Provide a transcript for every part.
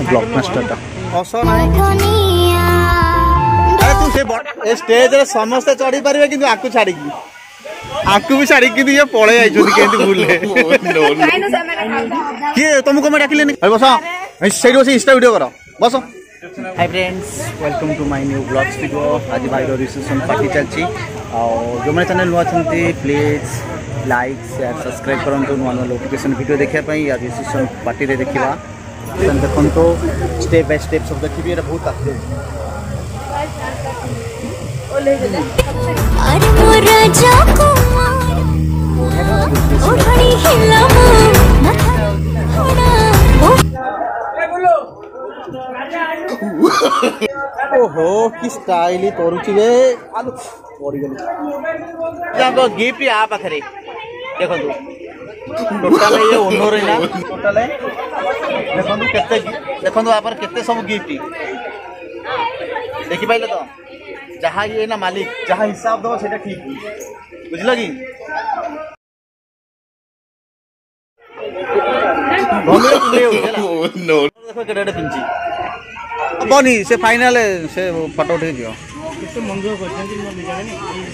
Blockbuster अरे तू से स्टेज रे समस्त चढ़ी पारे कि आकु छाड़ी आकु भी छाड़ी कि ये पळे आइछोती केंति भूले किए तुमको मैं डाकिले नहीं बस सही बस इंस्टा वीडियो करो बस। Hi friends welcome to my new blogs video. आज भाई रिसेप्शन पार्टी चलती और जो मैंने चैनल नुआ प्लीज लाइक शेयर सब्सक्राइब करूँ नुआ नुआ नोटिफिकेशन वीडियो देखा या रिसेप्शन पार्टी रे देखा देखो तो स्टेप बाय स्टेप सब देखिए बहुत आते ओहो कि स्टाइल करुची वे गिफ्ट आ पाखे देखो टोटाल ये ओनर है ना टोटाल देखो केते देखो आप केते सब गिफ्ट देखि पाइले तो जहाँ ये ना मालिक जहाँ हिसाब दो सेटा ठीक बुझल कि देखो केटे पिंची बनी से फाइनल से फोटो उठे दियो किसे मंजूर करछन मो बिचारे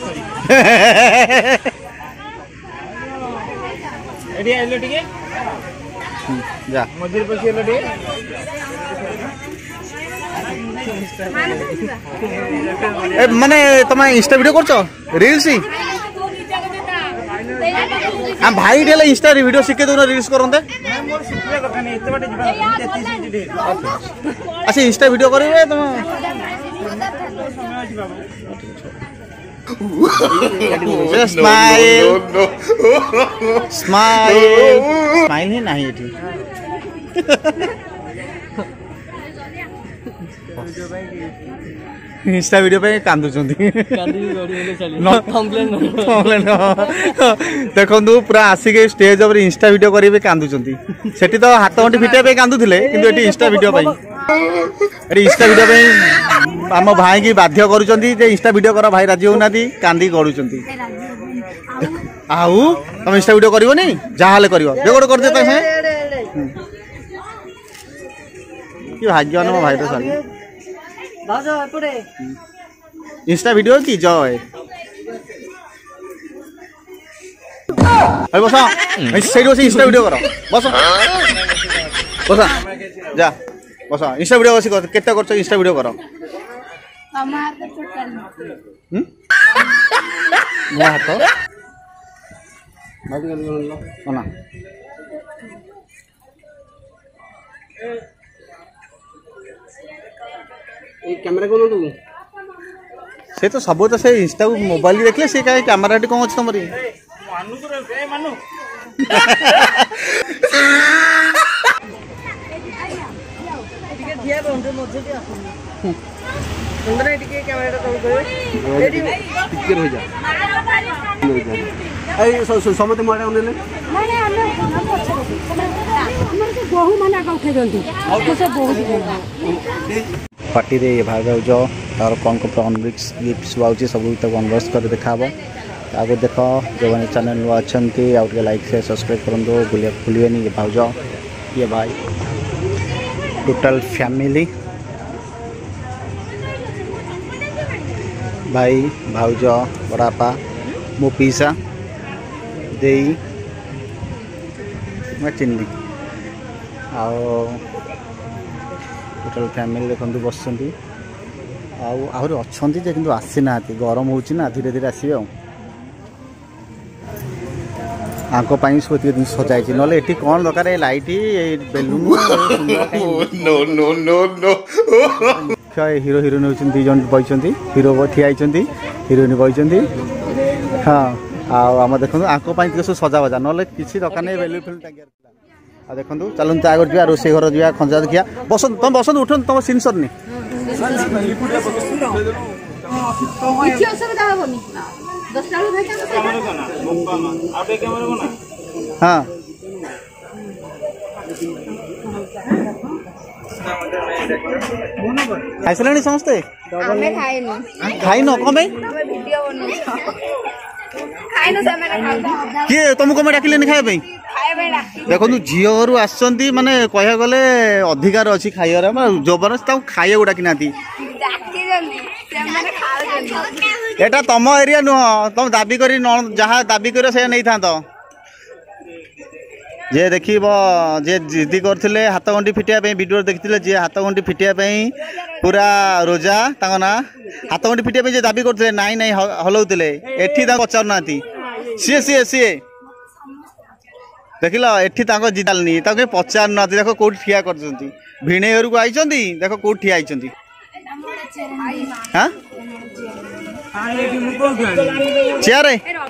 एडी आइलो टिके जा मजूर पछी आइलो टिके माने तुम इंस्टा वीडियो करछो रील्स हम भाई डेला इंस्टा वीडियो शिखे दो रील्स करंते मोर शिखले कथा नहीं एते बाटे जिबा अच्छा इंस्टा वीडियो करिवे तुम स्माइल स्माइल स्माइल ही नहीं एठी इंस्टा वीडियो पे कांदु देखो पूरा आसिक स्टेज पर इंस्टा वीडियो करेंगे कांदु सेठी तो हाथ गंठी फिटे कांदुले किंतु एटी इंस्टा वीडियो इंस्टा वीडियो आम भाई की बाध्य करुँच इंस्टा वीडियो कर भाई राजी होना कांदी गड़ुं आउ तुम इंस्टा वीडियो कर जहाँ कर दे भाग्यवान मो भाई तो सारी इंस्टा वीडियो की जय बस सही बस इंस्टा वीडियो करो बस बस जा बस इंस्टा वीडियो बस केते करछ इंस्टा वीडियो करो या हाथ ना कैमरा कौन तू से तो सब तो से इंस्टा को मोबाइल देखले से काय कैमरा कौन अच्छे तुम समते पार्टी रे भाई भाज तार कौन कौन अनबॉक्स गिफ्ट आउे सब अनबॉक्स कर देखा आगे देख जो मैंने चैनल नुआ अच्छा लाइक शेयर सब्सक्राइब करूँ भूलिए ये भाज ये भाई टोटल फैमिली भाई भाज बड़ापा मो पीसा दे मैं चिन्नी टोटल फैमिली देखो बस आहरी अच्छा कि आसी ना गरम हो धीरे धीरे आसवे आंपाई सब जिन सजाई ना ये कौन दरकार लाइट बेलून हिरो हिरोइन होती दीजन बही हिरो ठिया हिरोइन बही हाँ आम देखो आंपाई सब सजा बजा ना किसी दरकार नहीं बेलून फेलून टांगियार आ देखो चलते आगे जा रोसे घर जा खंजा देखिया बस तुम बस उठ तुम सीन सरनी हाँ खाई सारे समस्ते खाई न कम किए तुमको मैं डाकिले खाया देखो झील घर आसती माने कह गले अधिकार अच्छी खाइबार जबरदस्त खाइबा गुड़ा कि एटा तम एरिया नुह तुम दाबी कर जहाँ दाबी कर से नहीं था जे देख जे जिद्दी करते हाथ गंडी फिटाई वीडियो देखते जे हाथ गंडी फिटाई पूरा रोजा ना हाथ गंडी फिटाई जे दाबी करते नाई नाई हलाउते एठी पचारूना सी सी सी देख लो एठी जितालनी पचारूना देख कौट ठिया कर भिणे घर को आई देख कौट ठिया हाँ चेयर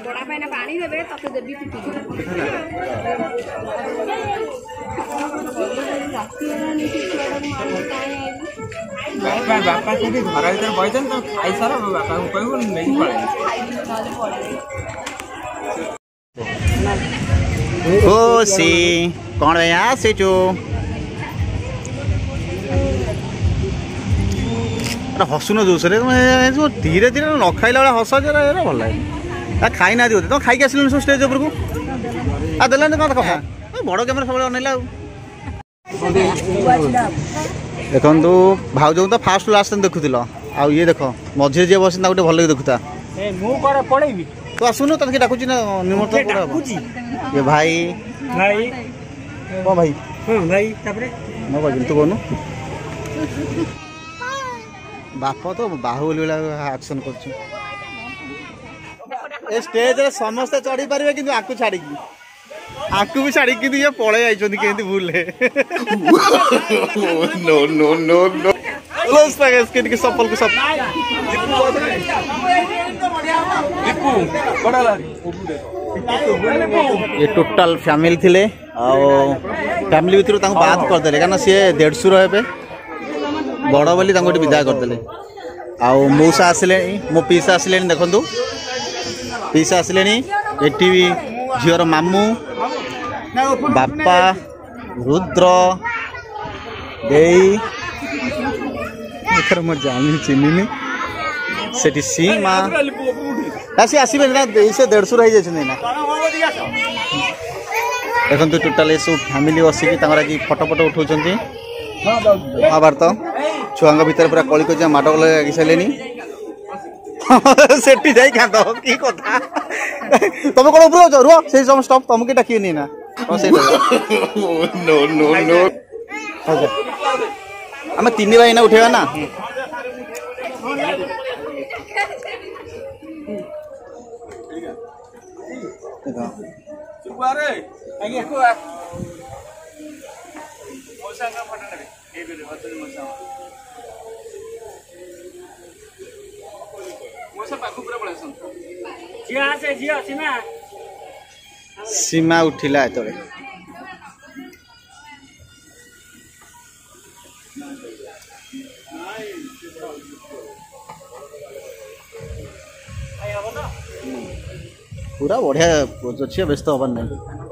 खुशी कौन भैया सीचू हसुन जोश धीरे धीरे न खाइला वाला हस भल लगे खाई ना तुम खाई आस स्टेज उपर को देना कौन कथा बड़ कैमेरा सब अनेला देखु भाज तो फास्ट लास्ट देखुल आउ ये देख मझे जी बस गोटे भल देखुता तो आसुन तक डाकुची ना निमंत्रण ये भाई भाई भाई मैं कहूँ तू कहूँ बाप तो बाहुबली एक्शन कर स्टेज रे समस्ते चढ़ी पारे कि आकु छाड़ी आकु भी छाड़ी कि ये पड़े आई भूल नो नो नो नो सफल को सब ये टोटाल फैमिली थिले फैमिली भीतर बात करदे कारण सी 150 हे बड़ बोली गोटे विदा करदे आउ मौसा आसिले मो पीसा आसिले देखु पीसा आसिले एटी झीवर मामू बापा रुद्र देई मैं जानी चिन्हनी से सीमा सी आसबे से 150 रही ना देखो टोटाल ये सब फैमिली बसिकी फटो फटो उठाऊँ महाभारत छुआ भीतर पूरा कलिक माड़ लगे सारे सेठी जाई क्या कि कथा तुम कौन ऊपर रुह से सब स्टॉप तुमको डाकिनी ना आम 3 भाई ना उठेगा ना सीमा उठिला एतरे पूरा बढ़िया अच्छी व्यस्त हबार नहीं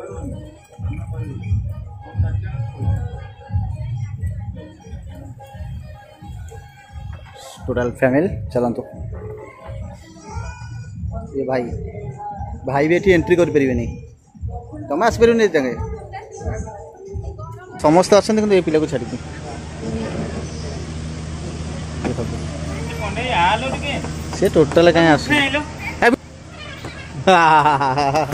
टोटाल फैमिली चलतु ये भाई भाई भी एंट्री कर पारे तुम आसपर समस्त अच्छा ये पिला को छाड़ी सी टोटाल कहीं आस